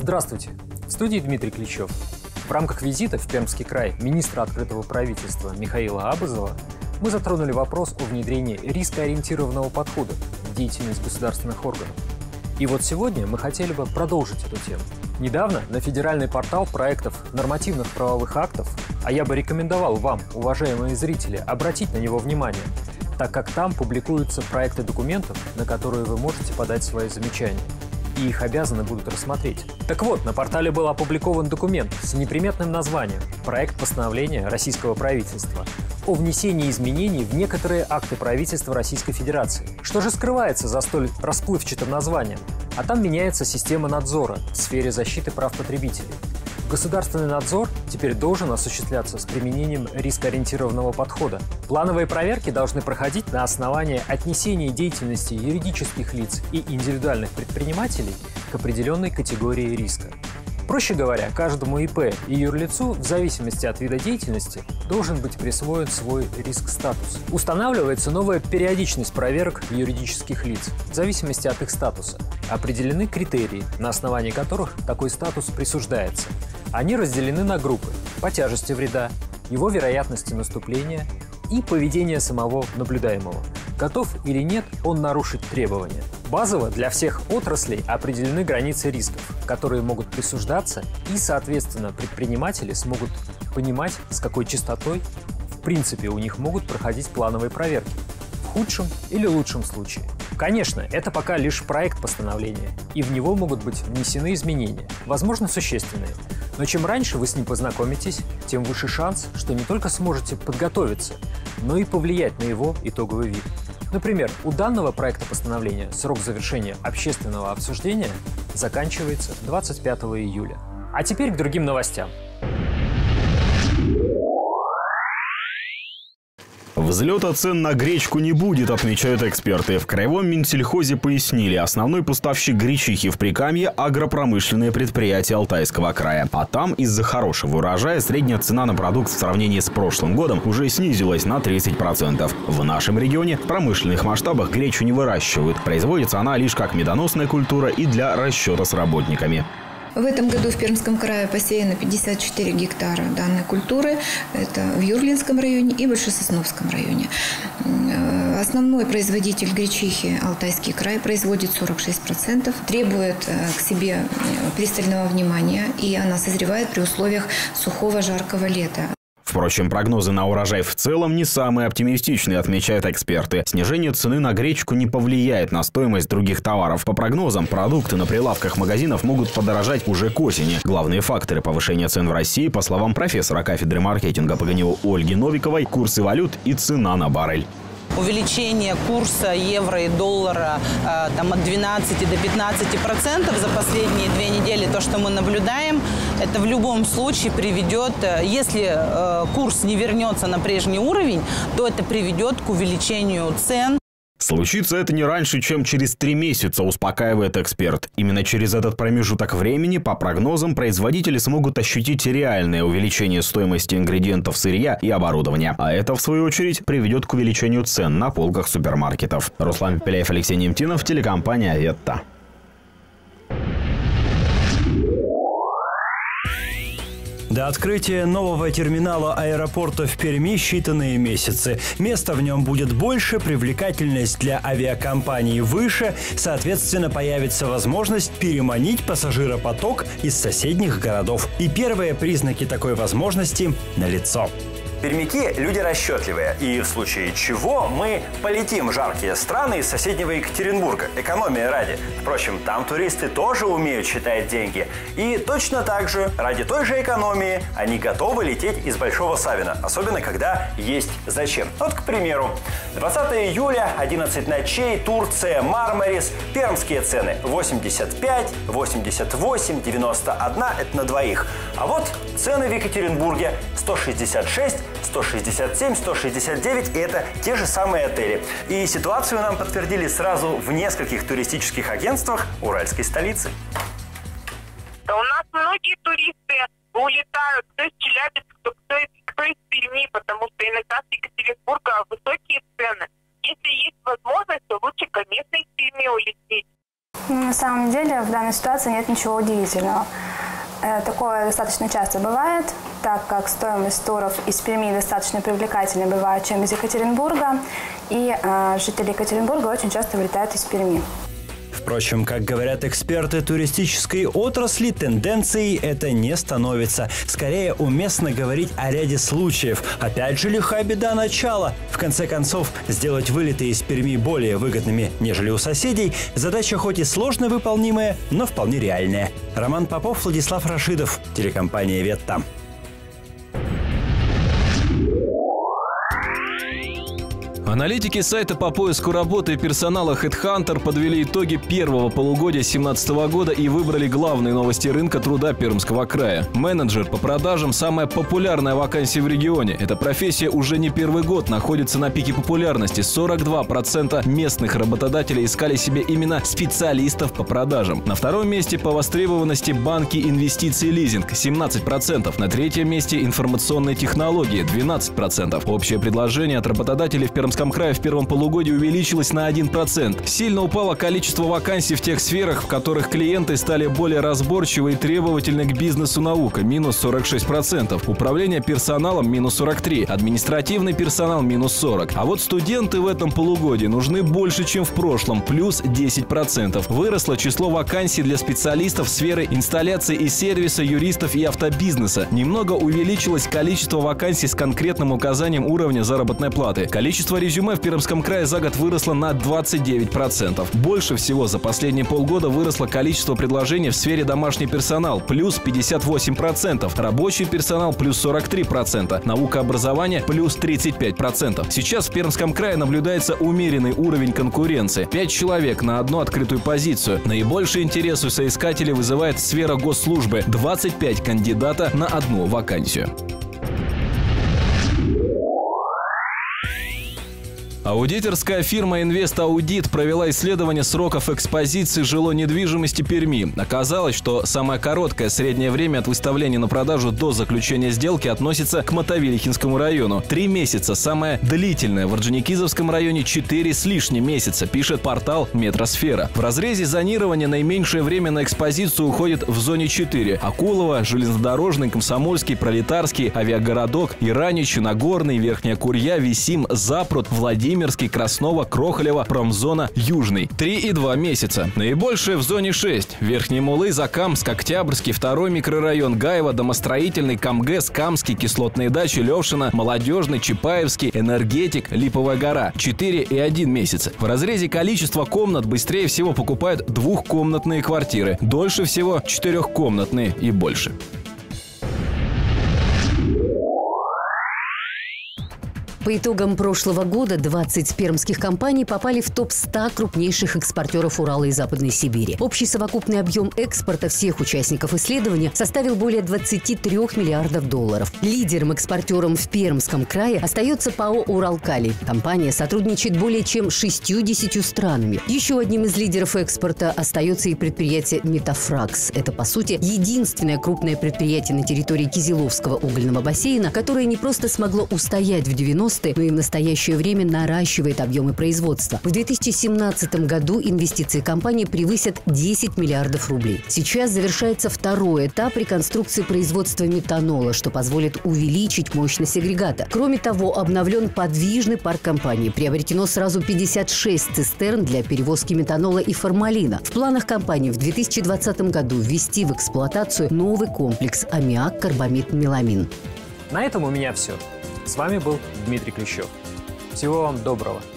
Здравствуйте! В студии Дмитрий Кличев. В рамках визита в Пермский край министра открытого правительства Михаила Абазова мы затронули вопрос о внедрении рискоориентированного подхода в деятельность государственных органов. И вот сегодня мы хотели бы продолжить эту тему. Недавно на федеральный портал проектов нормативных правовых актов, а я бы рекомендовал вам, уважаемые зрители, обратить на него внимание, так как там публикуются проекты документов, на которые вы можете подать свои замечания, и их обязаны будут рассмотреть. Так вот, на портале был опубликован документ с неприметным названием «Проект постановления российского правительства о внесении изменений в некоторые акты правительства Российской Федерации». Что же скрывается за столь расплывчатым названием? А там меняется система надзора в сфере защиты прав потребителей. Государственный надзор теперь должен осуществляться с применением рискоориентированного подхода. Плановые проверки должны проходить на основании отнесения деятельности юридических лиц и индивидуальных предпринимателей к определенной категории риска. Проще говоря, каждому ИП и юрлицу в зависимости от вида деятельности должен быть присвоен свой риск-статус. Устанавливается новая периодичность проверок юридических лиц в зависимости от их статуса. Определены критерии, на основании которых такой статус присуждается. Они разделены на группы по тяжести вреда, его вероятности наступления и поведения самого наблюдаемого. Готов или нет он нарушить требования. Базово для всех отраслей определены границы рисков, которые могут присуждаться, и, соответственно, предприниматели смогут понимать, с какой частотой, в принципе, у них могут проходить плановые проверки. В худшем или лучшем случае. Конечно, это пока лишь проект постановления, и в него могут быть внесены изменения, возможно, существенные. Но чем раньше вы с ним познакомитесь, тем выше шанс, что не только сможете подготовиться, но и повлиять на его итоговый вид. Например, у данного проекта постановления срок завершения общественного обсуждения заканчивается 25 июля. А теперь к другим новостям. Взлета цен на гречку не будет, отмечают эксперты. В Краевом Минсельхозе пояснили, основной поставщик гречихи в Прикамье – агропромышленные предприятия Алтайского края. А там из-за хорошего урожая средняя цена на продукт в сравнении с прошлым годом уже снизилась на 30%. В нашем регионе в промышленных масштабах гречу не выращивают. Производится она лишь как медоносная культура и для расчета с работниками. В этом году в Пермском крае посеяно 54 гектара данной культуры. Это в Юрлинском районе и Большесосновском районе. Основной производитель гречихи Алтайский край производит 46%, требует к себе пристального внимания, и она созревает при условиях сухого жаркого лета. Впрочем, прогнозы на урожай в целом не самые оптимистичные, отмечают эксперты. Снижение цены на гречку не повлияет на стоимость других товаров. По прогнозам, продукты на прилавках магазинов могут подорожать уже к осени. Главные факторы повышения цен в России, по словам профессора кафедры маркетинга ПГНиУ Ольги Новиковой, курсы валют и цена на баррель. Увеличение курса евро и доллара от 12 до 15% за последние 2 недели, то, что мы наблюдаем, это в любом случае приведет, если курс не вернется на прежний уровень, то это приведет к увеличению цен. Случится это не раньше, чем через 3 месяца, успокаивает эксперт. Именно через этот промежуток времени, по прогнозам, производители смогут ощутить реальное увеличение стоимости ингредиентов сырья и оборудования. А это, в свою очередь, приведет к увеличению цен на полках супермаркетов. Руслан Пепеляев, Алексей Немтинов, телекомпания «Аветта». До открытия нового терминала аэропорта в Перми считанные месяцы. Места в нем будет больше, привлекательность для авиакомпаний выше, соответственно, появится возможность переманить пассажиропоток из соседних городов. И первые признаки такой возможности налицо. Пермяки – люди расчетливые, и в случае чего мы полетим в жаркие страны из соседнего Екатеринбурга, экономия ради. Впрочем, там туристы тоже умеют считать деньги. И точно так же, ради той же экономии, они готовы лететь из Большого Савина, особенно когда есть зачем. Вот, к примеру, 20 июля, 11 ночей, Турция, Мармарис, пермские цены 85, 88, 91 – это на двоих. А вот цены в Екатеринбурге 166, 167, 169 – и это те же самые отели. И ситуацию нам подтвердили сразу в нескольких туристических агентствах уральской столицы. Да у нас многие туристы улетают кто из Челябинска, кто из Перми, потому что иногда с Екатеринбурга высокие цены. Если есть возможность, то лучше, конечно, из Перми улететь. На самом деле в данной ситуации нет ничего удивительного. Такое достаточно часто бывает, так как стоимость туров из Перми достаточно привлекательной бывает, чем из Екатеринбурга. И жители Екатеринбурга очень часто вылетают из Перми. Впрочем, как говорят эксперты туристической отрасли, тенденцией это не становится. Скорее, уместно говорить о ряде случаев. Опять же, лиха беда начала. В конце концов, сделать вылеты из Перми более выгодными, нежели у соседей, задача хоть и сложно выполнимая, но вполне реальная. Роман Попов, Владислав Рашидов, телекомпания «Ветта». Аналитики сайта по поиску работы и персонала HeadHunter подвели итоги первого полугодия 2017 года и выбрали главные новости рынка труда Пермского края. Менеджер по продажам – самая популярная вакансия в регионе. Эта профессия уже не первый год находится на пике популярности. 42% местных работодателей искали себе именно специалистов по продажам. На втором месте по востребованности банки, инвестиции, лизинг – 17%. На третьем месте информационные технологии – 12%. Общее предложение от работодателей в Пермском крае в первом полугодии увеличилось на 1%. Сильно упало количество вакансий в тех сферах, в которых клиенты стали более разборчивы и требовательны к бизнесу. Наука – минус 46%. Управление персоналом – минус 43%. Административный персонал – минус 40%. А вот студенты в этом полугодии нужны больше, чем в прошлом – плюс 10%. Выросло число вакансий для специалистов сферы инсталляции и сервиса, юристов и автобизнеса. Немного увеличилось количество вакансий с конкретным указанием уровня заработной платы. Количество резюме в Пермском крае за год выросло на 29%. Больше всего за последние полгода выросло количество предложений в сфере домашний персонал – плюс 58%, рабочий персонал – плюс 43%, наука, образование – плюс 35%. Сейчас в Пермском крае наблюдается умеренный уровень конкуренции – 5 человек на одну открытую позицию. Наибольший интерес у соискателей вызывает сфера госслужбы – 25 кандидата на одну вакансию. Аудиторская фирма «Инвест-Аудит» провела исследование сроков экспозиции жилой недвижимости Перми. Оказалось, что самое короткое среднее время от выставления на продажу до заключения сделки относится к Мотовилихинскому району. 3 месяца. Самое длительное в Орджоникидзевском районе 4 с лишним месяца, пишет портал «Метросфера». В разрезе зонирования наименьшее время на экспозицию уходит в зоне 4. Акулова, Железнодорожный, Комсомольский, Пролетарский, Авиагородок, Иранич, Нагорный, Верхняя Курья, Висим, Запруд, Владимирский, Красново, Крохолево, Промзона, Южный. 3,2 месяца. Наибольшее в зоне 6. Верхние Мулы, Закамск, Октябрьский, 2-й микрорайон, Гаево, Домостроительный, Камгэс, Камский, Кислотные дачи, Левшина, Молодежный, Чапаевский, Энергетик, Липовая гора. 4,1 месяца. В разрезе количества комнат быстрее всего покупают двухкомнатные квартиры. Дольше всего 4-комнатные и больше. По итогам прошлого года 20 пермских компаний попали в топ-100 крупнейших экспортеров Урала и Западной Сибири. Общий совокупный объем экспорта всех участников исследования составил более 23 миллиардов долларов. Лидером-экспортером в Пермском крае остается ПАО «Уралкалий». Компания сотрудничает более чем с 60 странами. Еще одним из лидеров экспорта остается и предприятие «Метафракс». Это, по сути, единственное крупное предприятие на территории Кизиловского угольного бассейна, которое не просто смогло устоять в 90-е, но и в настоящее время наращивает объемы производства. В 2017 году инвестиции компании превысят 10 миллиардов рублей. Сейчас завершается второй этап реконструкции производства метанола, что позволит увеличить мощность агрегата. Кроме того, обновлен подвижный парк компании. Приобретено сразу 56 цистерн для перевозки метанола и формалина. В планах компании в 2020 году ввести в эксплуатацию новый комплекс аммиак, карбамид, меламин. На этом у меня все. С вами был Дмитрий Клещев. Всего вам доброго.